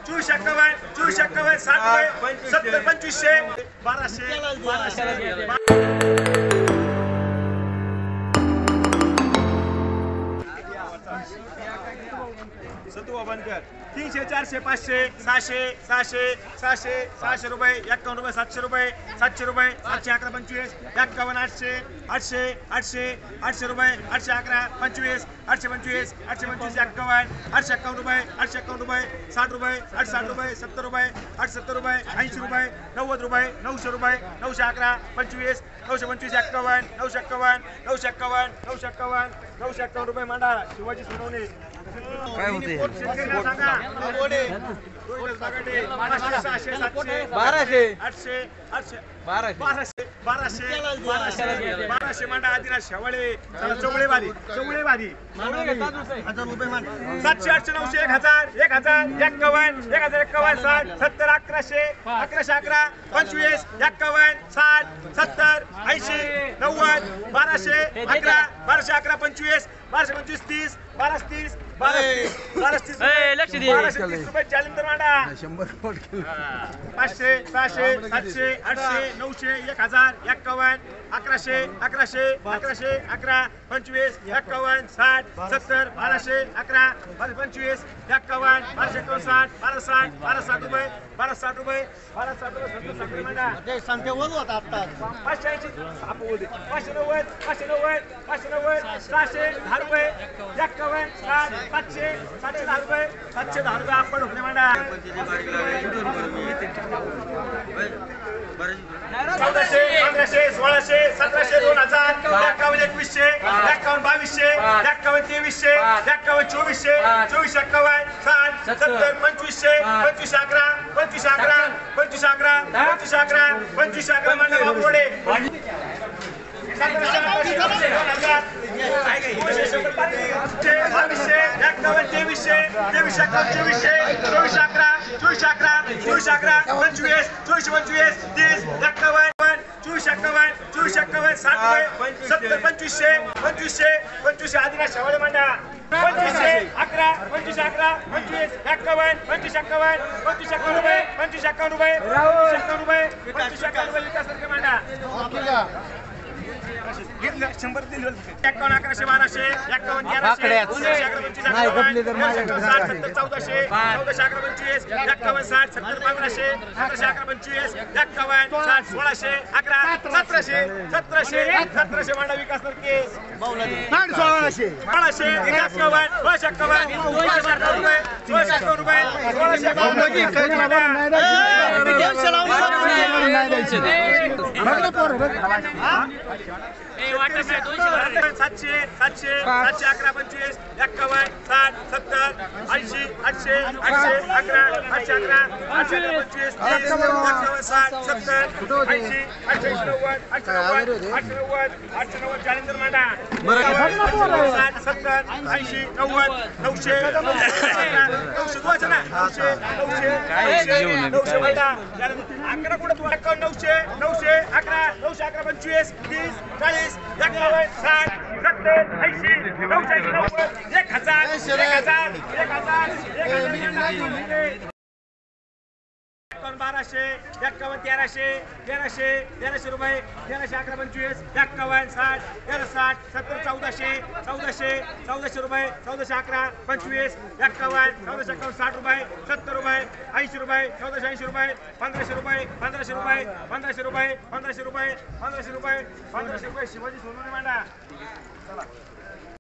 24 51 24 51 60 70 2500 1200 सतुवा बनकर 300 400 500 600 600 600 600 रुपये 51 रुपये 700 रुपये 700 रुपये 700 11 25 51 800 800 800 800 रुपये 800 11 25 800 25 800 25 51 851 रुपये 851 रुपये 60 रुपये 860 रुपये 70 रुपये 870 रुपये 80 रुपये 90 रुपये 900 रुपये 911 25 925 51 951 951 951 951 रुपये मांडा शिवाजी सोनवणे काय होते 1200 मांडा आदिराज शेवाळे चवळे बारी 700 800 900 1000 1000 51 1051 60 70 1100 1111 25 51 60 70 80 90 1200 11 1211 25 1225 30 1230 1230 रुपये जालिंदर मांडा 500 600 700 800 900 1000 51 1100 1100 1100 11 25 51 60 70 1200 11 25 51 1260 1260 रुपये 1260 रुपये 1260 रुपये मांडा संख्या वर होता आता 580 590 590 590 600 10 रुपये 51 60 700 710 रुपये 710 रुपये आपण ढोकणे मांडा 1400 1500 1600 1700 2000 51 2100 51 2200 51 2300 51 2400 24 51 60 70 2500 25 11 25 11 25 11 25 11 25 11 मांडा बाबूडे 100 दिले 51 1100 1200 51 1100 1400 1425 51 60 70 1500 11 25 51 60 1600 11 1700 1700 मांडा विकास नरके 1600 जालिंदर मांडा 70 80 90 900 मांडा 11 कुठं तू 900 11 911 25 30 40 51 60 70 80 990 1000 1200 51 1300 रुपये 1300 11 25 51 60 60 70 1400 रुपये 1411 25 51 1411 60 रुपये 70 रुपये 80 रुपये 1480 रुपये 1500 रुपये शिवाजी सोनवणे मांडा चला